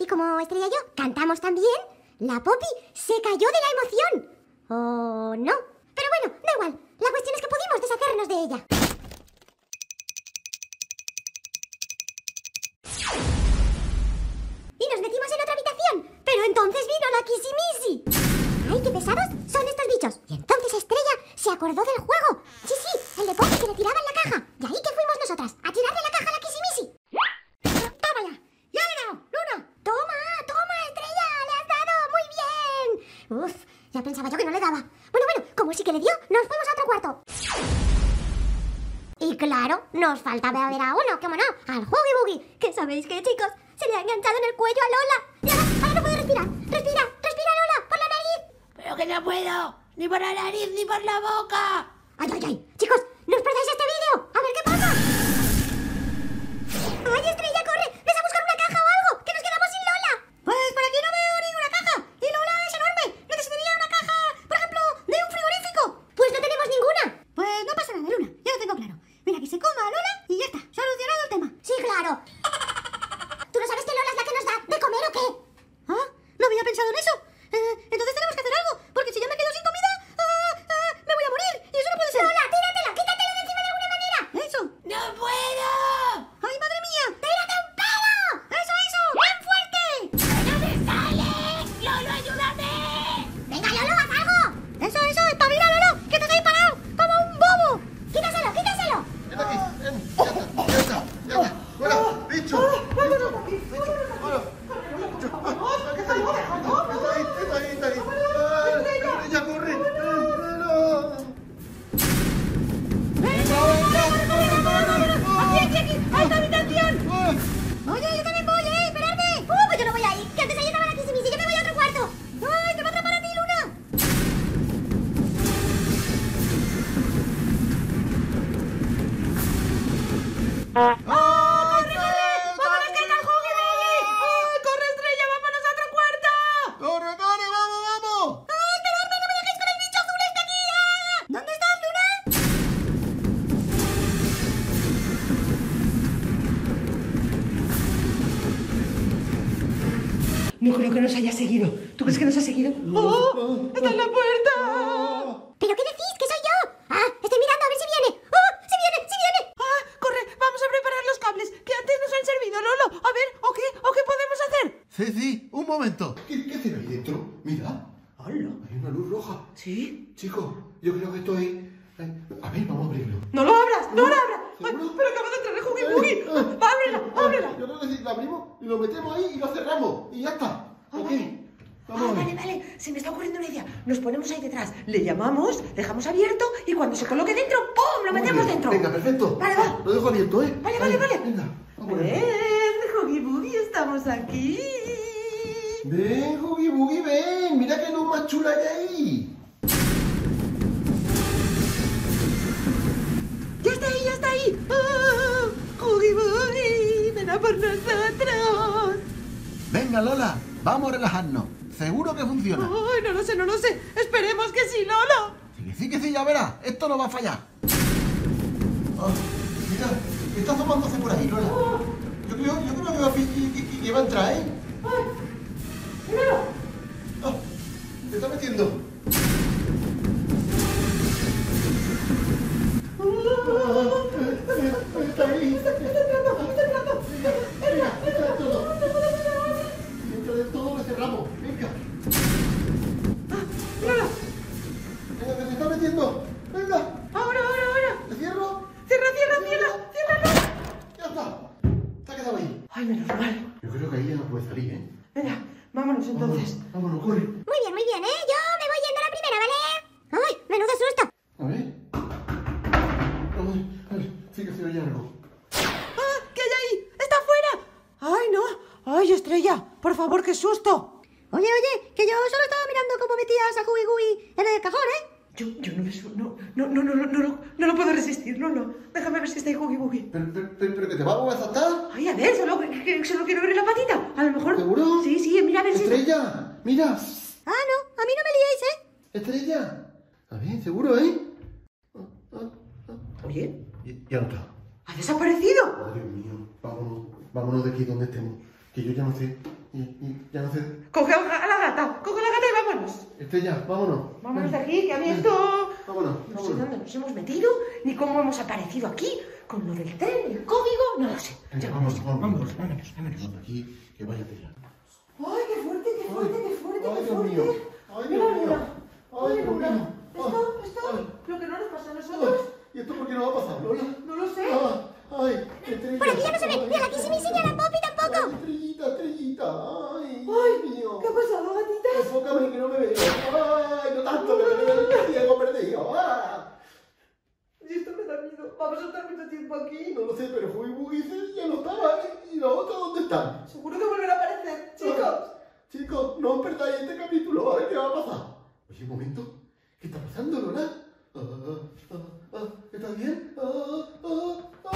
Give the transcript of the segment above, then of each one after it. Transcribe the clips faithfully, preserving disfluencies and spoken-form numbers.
Y como Estrella y yo cantamos también, la Poppy se cayó de la emoción. ¿O no? Pero bueno, da igual. La cuestión es que pudimos deshacernos de ella. Y nos metimos en otra habitación. Pero entonces vino la Kissimisi. ¡Ay, qué pesados son estos bichos! Y entonces Estrella se acordó del juego. Sí, sí, el de Poppy que le tiraban la caja. Y ahí que fuimos nosotras, a tirarle la caja a la Kissimisi. ¡Toma ya! ¡Ya le he dado! ¡Luna! ¡Toma! ¡Toma, Estrella! ¡Le has dado! ¡Muy bien! Uf, ya pensaba yo que no le daba. Bueno, bueno, como sí que le dio, nos fuimos a otro cuarto. Y claro, nos faltaba ver a uno, ¿cómo no? Al Huggy Buggy. Que sabéis que, chicos, se le ha enganchado en el cuello a Lola. Y ahora, ahora no puede respirar. Respira, respira, Lola, por la nariz. Pero que no puedo, ni por la nariz ni por la boca. Ay, ay, ay, chicos, no os perdáis este vídeo. A ver qué pasa. Ay, Estrella, corre, ves a buscar una caja o algo, que nos quedamos sin Lola. Pues por aquí no veo ninguna caja. Y Lola es enorme. Necesitaría una caja, por ejemplo, de un frigorífico. Pues no tenemos ninguna. Pues no pasa nada, Luna, ya lo tengo claro. Mira, que se coma a Lola y ya está, solucionado el tema. Sí, claro. ¿Tú no sabes que Lola es la que nos da de comer o qué? Ah, no había pensado en eso. Eh, entonces tenemos que hacer algo, porque si yo me quedo sin comida, ah, ah, me voy a morir. Y eso no puede ser. Lola, tíratela, quítatela de encima de alguna manera. Eso. ¡No puedo! ¡Ay, madre mía! ¡Tírate un pedo! ¡Eso, eso! ¡Bien fuerte! ¡No me sale! ¡Lolo, ayúdame! ¡Venga, Lolo, haz algo! ¡Eso, eso! ¡Espabila, Lolo! ¡Que te has ahí parado! ¡Como un bobo! ¡Quítaselo, quítaselo! Ven aquí, ven, ya está, ya está, ya está. Bueno, bicho, bicho, bicho, bueno, bicho, ah, ¿qué está ahí? Está ahí, está ahí, está ahí. Ah, Estrella, corre, ven, ¡Aquí, aquí, aquí! ¡A esta habitación! Oye, yo también voy, ¿eh? ¡Esperadme! ¡Uh, pues yo no voy ahí! ¡Que antes ahí estaba la Kissimisi! ¡Yo me voy a otro cuarto! ¡Ay, te va a atrapar a ti, Luna! ¡Ah! ¡Corre, corre! ¡Vámonos, que está el Huggy Buggy! ¡Ay, corre, Estrella! ¡Vámonos a otro cuarto! ¡Corre, corre, vamos, vamos! ¡Ay, esperadme! ¡No me dejéis con el bicho azul este aquí! ¡Ah! ¿Dónde estás, Luna? No creo que nos haya seguido. ¿Tú crees que nos ha seguido? ¡Oh! ¡Está en la puerta! ¿Pero qué decís? ¡Que soy yo! ¡Ah! Estoy mirando a ver si viene. ¡Oh! ¡Sí viene! ¡Sí viene! ¡Ah! ¡Corre! Vamos a preparar los cables que antes nos han servido, Lolo. A ver, ¿o qué? ¿O qué podemos hacer? Ceci, un momento. ¿Qué, qué tiene ahí dentro? Mira, ¡Hola! hay una luz roja. ¿Sí? Chicos, yo creo que esto es... A ver, vamos a abrirlo. ¡No lo abras! ¡No lo abras! Ay, ¿Seguro? ¡pero acaba de entrar el Huggy Buggy! ¡Ábrela! ¡Ábrela! Yo creo que sí, la abrimos y lo metemos ahí y lo cerramos. Y ya está. Ah, ¿Ok? vale. Vamos Ah, a ver. vale, vale. Se me está ocurriendo una idea. Nos ponemos ahí detrás, le llamamos, dejamos abierto y cuando se coloque dentro, ¡pum! Lo Muy metemos bien. dentro. Venga, perfecto. Vale, va. Lo dejo abierto, ¿eh? Vale, vale, Ahí, vale. Venga, vamos a ponerlo. ¡Ven, Huggy Buggy! ¡Estamos aquí! Ven, Huggy Buggy, ven. Mira qué luz más chula hay ahí. ¡Ya está ahí, ya está ahí! ¡Oh, Huggy Buggy! ¡Ven a por nosotros! Venga, Lola, vamos a relajarnos. Seguro que funciona. ¡Ay, no lo sé, no lo sé! ¡Esperemos que sí, Lolo! Sí, que sí, que sí, ya verás. Esto no va a fallar. Oh, mira, está asomándose por ahí, Lola. Yo creo, yo creo que, va, a- que, que- que va a entrar, ¿eh? ¡Míralo! Oh, se está metiendo. Está ahí. Está entrando, está entrando. Venga, entra de todo. Dentro de todo lo cerramos. Venga. ¡Míralo! Venga, que se está metiendo. Venga. ¡Ahora, ahora, ahora! ¿Te cierro? ¡Cierra, cierra, cierra! ¡Cierra! Ya está. Se ha quedado ahí. ¡Ay, menos mal! Yo creo que ahí ya no puede salir, ¿eh? Venga, vámonos entonces. Vámonos, vámonos, corre. Muy bien, muy bien, ¿eh? Yo me voy yendo a la primera, ¿vale? ¡Ay, menudo susto! A ver. A ver, a ver. Sí que se oye algo. ¡Ah! ¿Qué hay ahí? ¡Está afuera! ¡Ay, no! ¡Ay, Estrella! ¡Por favor, qué susto! Oye, oye, que yo solo estaba mirando cómo metías a Huggy Buggy en el cajón, ¿eh? Yo, yo no me su... No, no, no, no, no, no, no, no lo puedo resistir, no, no. Déjame ver si está ahí Huggy Buggy. Pero, pero, pero, pero que te vamos a saltar. Ay, a ver, solo, que, que- solo quiero abrir la patita. A lo mejor... ¿Seguro? Sí, sí, mira a ver si... Estrella, mira. Ah, no, a mí no me liéis, ¿eh? Estrella. A ver, seguro, ¿eh? Ah, ah, ah. Oye, Y- Ya no está. ¿ha desaparecido? Oh, Dios mío. Vámonos, vámonos de aquí donde estemos. Que yo ya no sé Y, y ya no sé. Coge a la gata, coge a la gata y vámonos. Estrella, vámonos. Vámonos de Ven. aquí, que a mí esto... Vámonos, No sé vámonos. dónde nos hemos metido, ni cómo hemos aparecido aquí, con lo del tren, el código, no lo sé. Venga, Ya, vámonos, vámonos. vámonos, vámonos, vámonos. Vámonos de aquí, que vaya tela. ¡Ay, qué fuerte, qué fuerte, qué fuerte, Ay, qué Dios fuerte! mío. Ay, Mira, Dios mío. mira. Ay, Ay, Dios Luna. mío. Esto, Ay, esto, ay. lo que no nos pasa a nosotros. ¿Y esto por qué no va a pasar, Lola? No lo sé. Ah, ay, Estrella. Por aquí ya no se ve. Ay, Mira, aquí sí me enseña la Poppy tampoco. Ay, Estrellita, Estrellita. Ay, Ay, Dios mío. ¿qué ha pasado, gatitas? Enfócame que no me veo. Ay, no tanto, que me veo el ciego perdido. Ah. Y esto me da miedo. Vamos a estar mucho tiempo aquí. No lo sé, pero Huggy Wuggy ya no estaba. ¿Y los otros dónde están? Seguro que volverá a aparecer, chicos. Chicos, no os perdáis este capítulo, a ver qué va a pasar. Oye, un momento. ¿Qué está pasando, Lola? Ah, ah, ah, ¿Estás bien? Ah, ah, ah.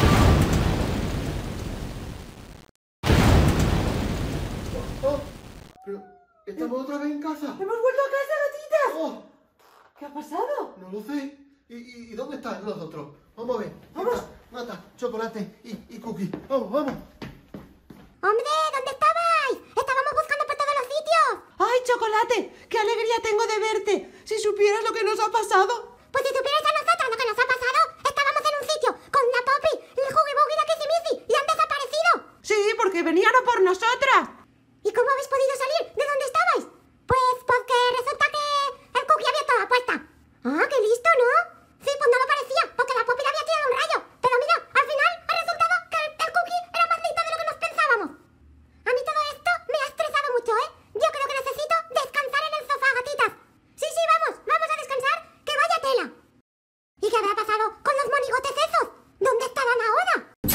Ah, pero, ¿estamos otra vez en casa? ¡Hemos vuelto a casa, gatitas! Oh, ¿Qué ha pasado? no lo sé. ¿Y, y, y dónde están los otros? Vamos a ver. Vamos. Nata, chocolate y, y cookie. Vamos, vamos. Hombre, ¿dónde estabais? Estábamos buscando por todos los sitios. ¡Ay, Chocolate! ¡Qué alegría tengo de verte! Si supieras lo que nos ha pasado. Pues si supierais a nosotros lo que nos ha pasado, estábamos en un sitio con la Poppy, el Huggy Buggy y la Kissy Missy y han desaparecido. Sí, porque venían a por nosotras. ¿Y cómo habéis podido salir? ¿De dónde estabais? Pues porque resulta que el Cookie había estado puesta. Ah, qué listo, ¿no? Sí, pues no lo parecía, porque la Poppy le había tirado un rayo. Pero mira, al final ha resultado que el, el Cookie era más listo de lo que nos pensábamos. A mí todo esto me ha estresado mucho, ¿eh? Yo creo que necesito descansar en el sofá, gatitas. Sí, sí, vamos, vamos a descansar, que vaya tela. ¿Y qué habrá pasado con los monigotes esos? ¿Dónde estarán ahora?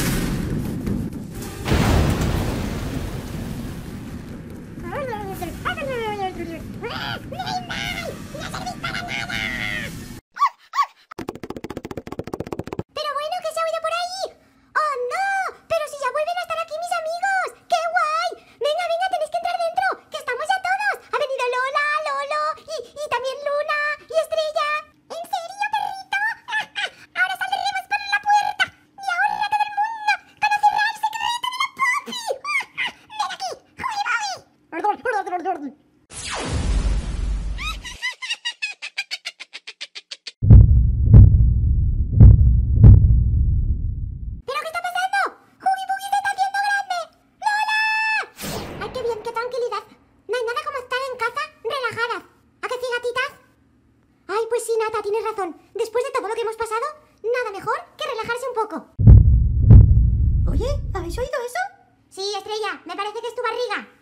Pero bueno, ¿qué se ha oído por ahí? ¡Oh, no! ¡Pero si ya vuelven a estar aquí mis amigos! ¡Qué guay! Venga, venga, tenéis que entrar dentro, que estamos ya todos. Ha venido Lola, Lolo y, y también Luna y Estrella. ¿En serio, perrito? Ahora saldremos por la puerta y ahora todo el mundo conocerá el secreto de la Poppy. ¡Ven aquí! ¡Huggy Buggy! ¿Pero qué está pasando? ¡Huggy Buggy se está haciendo grande! ¡Lola! ¡Ay, qué bien, qué tranquilidad! No hay nada como estar en casa relajadas. ¿A que sí, gatitas? Ay, pues sí, Nata, tienes razón. Después de todo lo que hemos pasado, nada mejor que relajarse un poco. Oye, ¿habéis oído eso? Sí, Estrella, me parece que es tu barriga.